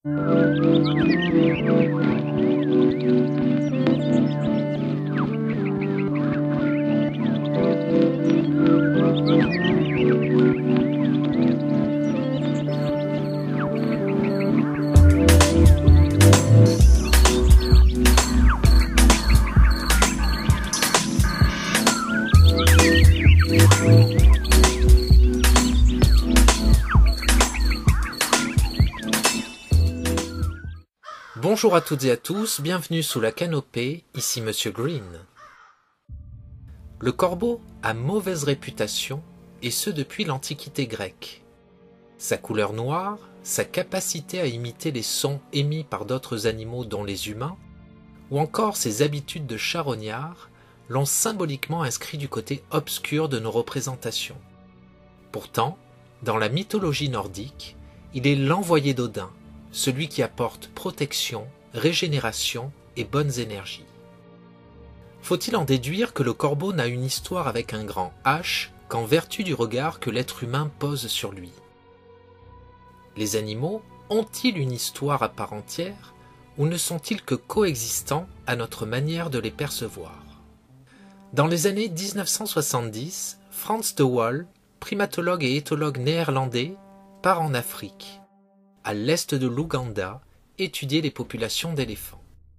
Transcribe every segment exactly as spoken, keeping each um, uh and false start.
Bonjour à toutes et à tous, bienvenue sous la canopée, ici Monsieur Green. Le corbeau a mauvaise réputation, et ce depuis l'Antiquité grecque. Sa couleur noire, sa capacité à imiter les sons émis par d'autres animaux dont les humains, ou encore ses habitudes de charognard, l'ont symboliquement inscrit du côté obscur de nos représentations. Pourtant, dans la mythologie nordique, il est l'envoyé d'Odin, celui qui apporte protection, régénération et bonnes énergies. Faut-il en déduire que le corbeau n'a une histoire avec un grand H qu'en vertu du regard que l'être humain pose sur lui? Les animaux ont-ils une histoire à part entière ou ne sont-ils que coexistants à notre manière de les percevoir? Dans les années mille neuf cent soixante-dix, Frans de Waal, primatologue et éthologue néerlandais, part en Afrique, à l'est de l'Ouganda, étudier les populations d'éléphants.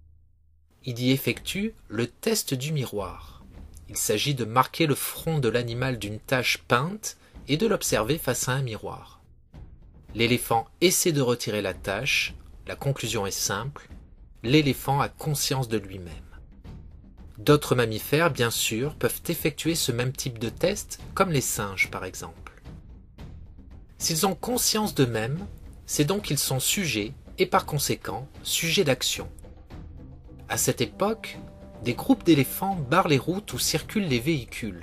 Il y effectue le test du miroir. Il s'agit de marquer le front de l'animal d'une tache peinte et de l'observer face à un miroir. L'éléphant essaie de retirer la tache, la conclusion est simple, l'éléphant a conscience de lui-même. D'autres mammifères, bien sûr, peuvent effectuer ce même type de test, comme les singes par exemple. S'ils ont conscience d'eux-mêmes, c'est donc qu'ils sont sujets, et par conséquent, sujets d'action. À cette époque, des groupes d'éléphants barrent les routes où circulent les véhicules.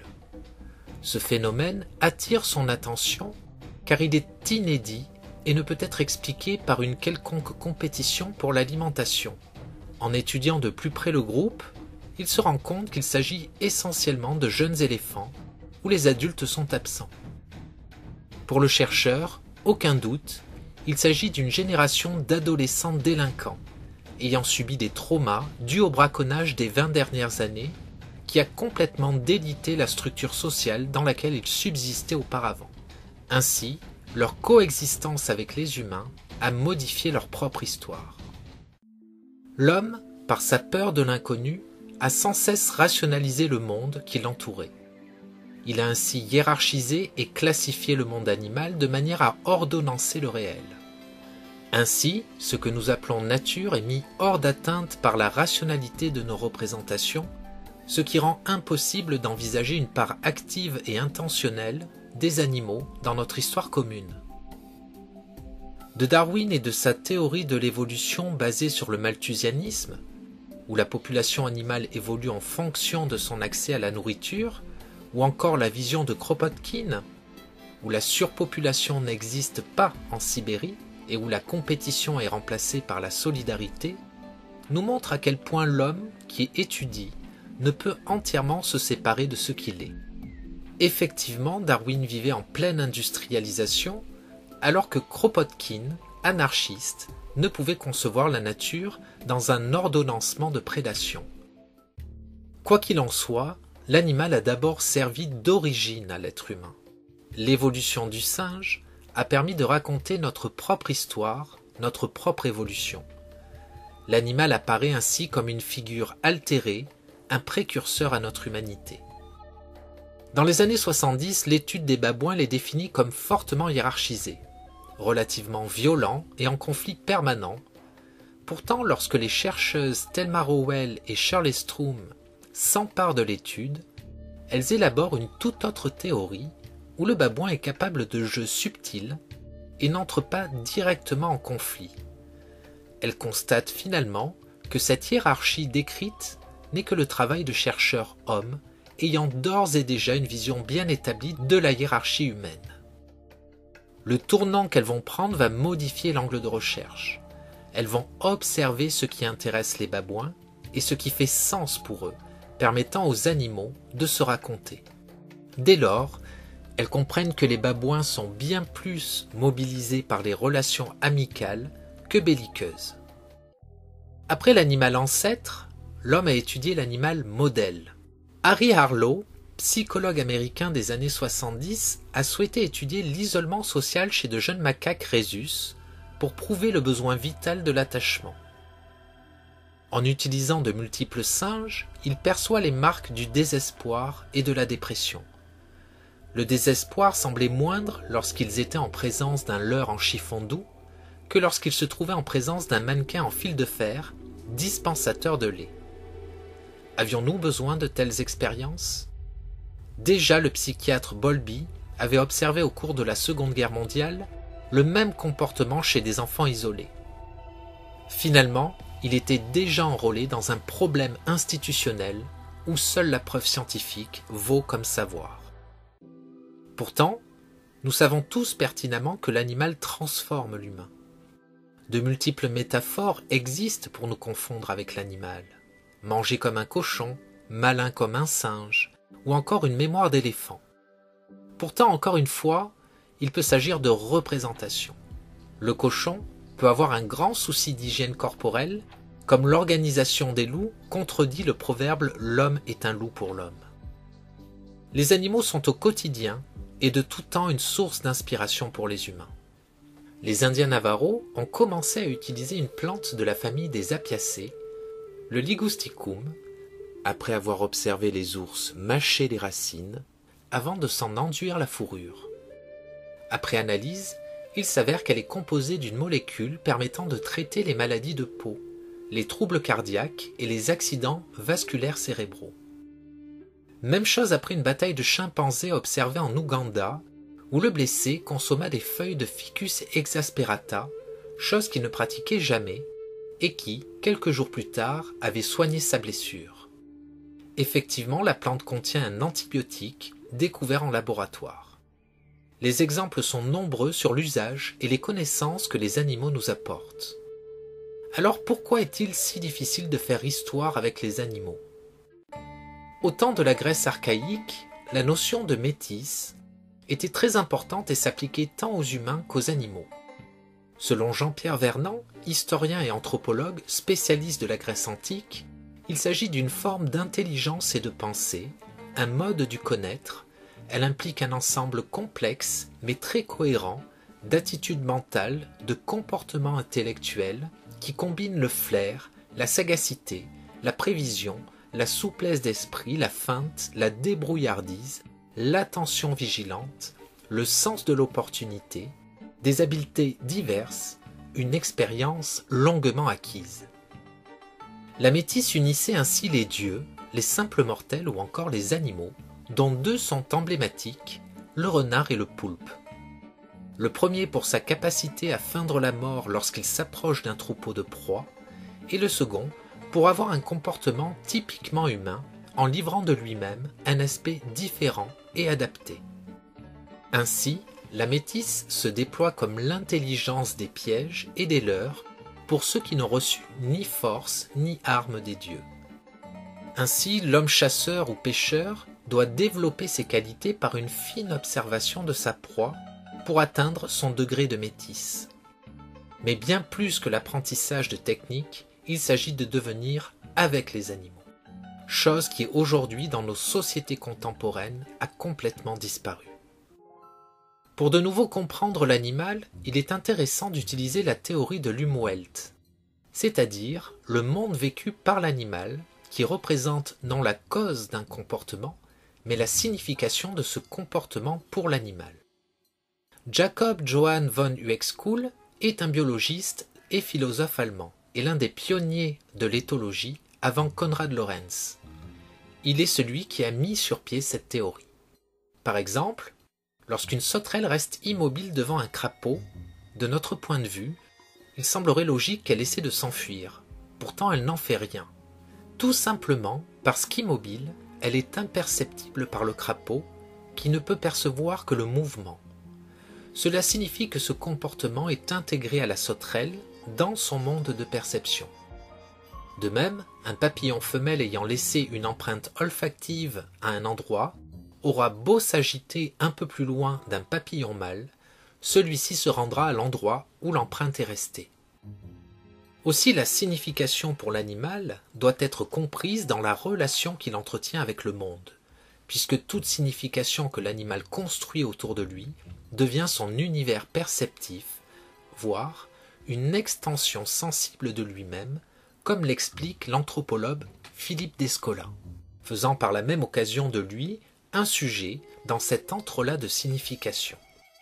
Ce phénomène attire son attention car il est inédit et ne peut être expliqué par une quelconque compétition pour l'alimentation. En étudiant de plus près le groupe, il se rend compte qu'il s'agit essentiellement de jeunes éléphants où les adultes sont absents. Pour le chercheur, aucun doute, il s'agit d'une génération d'adolescents délinquants, ayant subi des traumas dus au braconnage des vingt dernières années, qui a complètement délité la structure sociale dans laquelle ils subsistaient auparavant. Ainsi, leur coexistence avec les humains a modifié leur propre histoire. L'homme, par sa peur de l'inconnu, a sans cesse rationalisé le monde qui l'entourait. Il a ainsi hiérarchisé et classifié le monde animal de manière à ordonnancer le réel. Ainsi, ce que nous appelons nature est mis hors d'atteinte par la rationalité de nos représentations, ce qui rend impossible d'envisager une part active et intentionnelle des animaux dans notre histoire commune. De Darwin et de sa théorie de l'évolution basée sur le malthusianisme, où la population animale évolue en fonction de son accès à la nourriture, ou encore la vision de Kropotkin, où la surpopulation n'existe pas en Sibérie et où la compétition est remplacée par la solidarité, nous montre à quel point l'homme, qui étudie, ne peut entièrement se séparer de ce qu'il est. Effectivement, Darwin vivait en pleine industrialisation, alors que Kropotkin, anarchiste, ne pouvait concevoir la nature dans un ordonnancement de prédation. Quoi qu'il en soit, l'animal a d'abord servi d'origine à l'être humain. L'évolution du singe a permis de raconter notre propre histoire, notre propre évolution. L'animal apparaît ainsi comme une figure altérée, un précurseur à notre humanité. Dans les années soixante-dix, l'étude des babouins les définit comme fortement hiérarchisés, relativement violents et en conflit permanent. Pourtant, lorsque les chercheuses Thelma Rowell et Shirley Strom s'emparent de l'étude, elles élaborent une toute autre théorie où le babouin est capable de jeux subtils et n'entre pas directement en conflit. Elles constatent finalement que cette hiérarchie décrite n'est que le travail de chercheurs hommes ayant d'ores et déjà une vision bien établie de la hiérarchie humaine. Le tournant qu'elles vont prendre va modifier l'angle de recherche. Elles vont observer ce qui intéresse les babouins et ce qui fait sens pour eux, permettant aux animaux de se raconter. Dès lors, elles comprennent que les babouins sont bien plus mobilisés par les relations amicales que belliqueuse. Après l'animal ancêtre, l'homme a étudié l'animal modèle. Harry Harlow, psychologue américain des années soixante-dix, a souhaité étudier l'isolement social chez de jeunes macaques rhésus pour prouver le besoin vital de l'attachement. En utilisant de multiples singes, il perçoit les marques du désespoir et de la dépression. Le désespoir semblait moindre lorsqu'ils étaient en présence d'un leurre en chiffon doux que lorsqu'ils se trouvaient en présence d'un mannequin en fil de fer, dispensateur de lait. Avions-nous besoin de telles expériences ? Déjà le psychiatre Bowlby avait observé au cours de la Seconde Guerre mondiale le même comportement chez des enfants isolés. Finalement, il était déjà enrôlé dans un problème institutionnel où seule la preuve scientifique vaut comme savoir. Pourtant, nous savons tous pertinemment que l'animal transforme l'humain. De multiples métaphores existent pour nous confondre avec l'animal. Manger comme un cochon, malin comme un singe, ou encore une mémoire d'éléphant. Pourtant, encore une fois, il peut s'agir de représentation. Le cochon peut avoir un grand souci d'hygiène corporelle, comme l'organisation des loups contredit le proverbe « l'homme est un loup pour l'homme ». Les animaux sont au quotidien et de tout temps une source d'inspiration pour les humains. Les Indiens Navajo ont commencé à utiliser une plante de la famille des Apiacées, le Ligusticum, après avoir observé les ours mâcher les racines, avant de s'en enduire la fourrure. Après analyse, il s'avère qu'elle est composée d'une molécule permettant de traiter les maladies de peau, les troubles cardiaques et les accidents vasculaires cérébraux. Même chose après une bataille de chimpanzés observée en Ouganda, où le blessé consomma des feuilles de Ficus exasperata, chose qu'il ne pratiquait jamais, et qui, quelques jours plus tard, avait soigné sa blessure. Effectivement, la plante contient un antibiotique découvert en laboratoire. Les exemples sont nombreux sur l'usage et les connaissances que les animaux nous apportent. Alors pourquoi est-il si difficile de faire histoire avec les animaux ? Au temps de la Grèce archaïque, la notion de métis était très importante et s'appliquait tant aux humains qu'aux animaux. Selon Jean-Pierre Vernant, historien et anthropologue spécialiste de la Grèce antique, il s'agit d'une forme d'intelligence et de pensée, un mode du connaître. Elle implique un ensemble complexe mais très cohérent d'attitudes mentales, de comportements intellectuels qui combinent le flair, la sagacité, la prévision, la souplesse d'esprit, la feinte, la débrouillardise, l'attention vigilante, le sens de l'opportunité, des habiletés diverses, une expérience longuement acquise. La métisse unissait ainsi les dieux, les simples mortels ou encore les animaux, dont deux sont emblématiques, le renard et le poulpe. Le premier pour sa capacité à feindre la mort lorsqu'il s'approche d'un troupeau de proie, et le second pour avoir un comportement typiquement humain en livrant de lui-même un aspect différent et adapté. Ainsi, la métisse se déploie comme l'intelligence des pièges et des leurres pour ceux qui n'ont reçu ni force ni arme des dieux. Ainsi, l'homme chasseur ou pêcheur doit développer ses qualités par une fine observation de sa proie pour atteindre son degré de métisse. Mais bien plus que l'apprentissage de techniques, il s'agit de devenir avec les animaux. Chose qui aujourd'hui dans nos sociétés contemporaines a complètement disparu. Pour de nouveau comprendre l'animal, il est intéressant d'utiliser la théorie de l'Umwelt, c'est-à-dire le monde vécu par l'animal qui représente non la cause d'un comportement, mais la signification de ce comportement pour l'animal. Jacob Johann von Uexküll est un biologiste et philosophe allemand et l'un des pionniers de l'éthologie avant Konrad Lorenz. Il est celui qui a mis sur pied cette théorie. Par exemple, lorsqu'une sauterelle reste immobile devant un crapaud, de notre point de vue, il semblerait logique qu'elle essaie de s'enfuir. Pourtant, elle n'en fait rien. Tout simplement parce qu'immobile, elle est imperceptible par le crapaud qui ne peut percevoir que le mouvement. Cela signifie que ce comportement est intégré à la sauterelle dans son monde de perception. De même, un papillon femelle ayant laissé une empreinte olfactive à un endroit aura beau s'agiter un peu plus loin d'un papillon mâle, celui-ci se rendra à l'endroit où l'empreinte est restée. Aussi la signification pour l'animal doit être comprise dans la relation qu'il entretient avec le monde, puisque toute signification que l'animal construit autour de lui devient son univers perceptif, voire une extension sensible de lui-même, comme l'explique l'anthropologue Philippe Descola, faisant par la même occasion de lui un sujet dans cet entrelac de signification.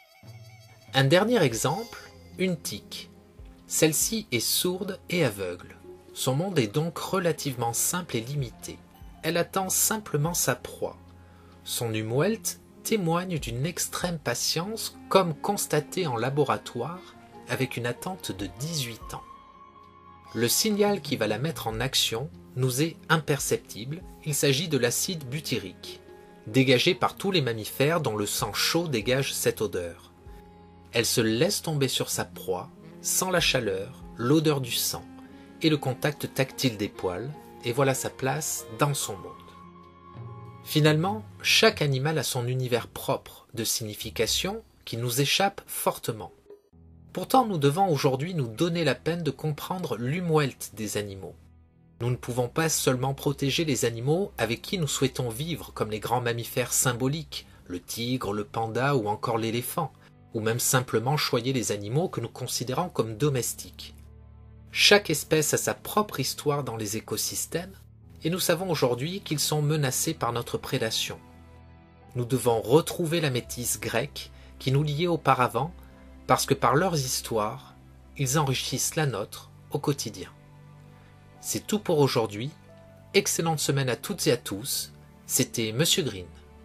Un dernier exemple, une tique. Celle-ci est sourde et aveugle. Son monde est donc relativement simple et limité. Elle attend simplement sa proie. Son Umwelt témoigne d'une extrême patience comme constaté en laboratoire avec une attente de dix-huit ans. Le signal qui va la mettre en action nous est imperceptible, il s'agit de l'acide butyrique, dégagé par tous les mammifères dont le sang chaud dégage cette odeur. Elle se laisse tomber sur sa proie, sans la chaleur, l'odeur du sang et le contact tactile des poils, et voilà sa place dans son monde. Finalement, chaque animal a son univers propre de signification qui nous échappe fortement. Pourtant, nous devons aujourd'hui nous donner la peine de comprendre l'Umwelt des animaux. Nous ne pouvons pas seulement protéger les animaux avec qui nous souhaitons vivre, comme les grands mammifères symboliques, le tigre, le panda ou encore l'éléphant, ou même simplement choyer les animaux que nous considérons comme domestiques. Chaque espèce a sa propre histoire dans les écosystèmes, et nous savons aujourd'hui qu'ils sont menacés par notre prédation. Nous devons retrouver la métisse grecque qui nous liait auparavant, parce que par leurs histoires, ils enrichissent la nôtre au quotidien. C'est tout pour aujourd'hui. Excellente semaine à toutes et à tous. C'était Monsieur Green.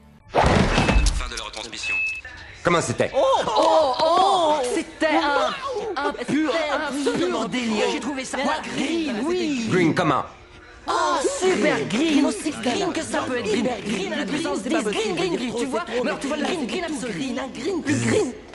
Fin de la retransmission. Comment c'était? Oh, oh, oh, c'était un, un pur, un pur délire. J'ai trouvé ça quoi, green, oui. Green comment? Oh, super green, aussi green que ça peut être green. Green à la puissance dix, green, green, green, tu vois. Mais alors tu vois le green, green absolu, green, green, plus green.